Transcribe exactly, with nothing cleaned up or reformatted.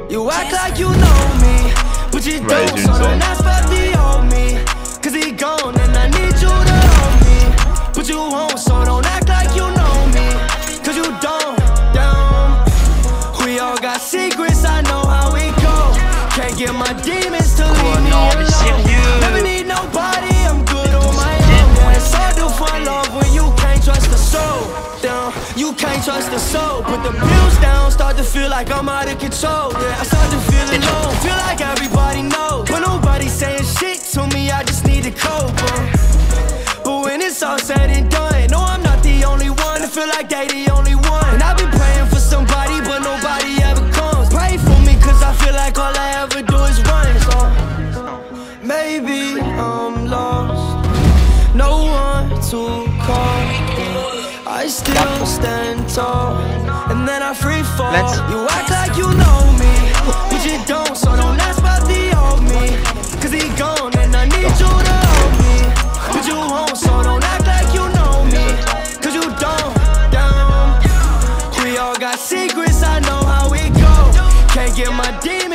You act like you know me, but you don't, so don't ask about the old me. Cause he gone and I need you to hold me, but you won't, so don't act like you know me. Cause you don't, down. We all got secrets, I know how we go. Can't get my demons to leave me alone. Never need nobody, I'm good on my own. Yeah, it's hard to find love when you can't trust the soul. Down, you can't trust the soul. Put the bills down, start to feel like I'm out of control. Yeah, I start to feel alone, feel like everybody knows, but nobody's saying shit to me, I just need to cope. uh. But when it's all said and done, no, I'm not the only one. I feel like they the only one. And I've been praying for somebody, but nobody ever comes. Pray for me, cause I feel like all I ever do is run. So maybe I'm lost, no one to call. I still stand tall, and then I free fall. Let's You act like you know me, but you don't, so don't ask about the old me. Cause he gone and I need you to hold me, but you won't, so don't act like you know me. Cause you don't, down. We all got secrets, I know how we go. Can't get my demons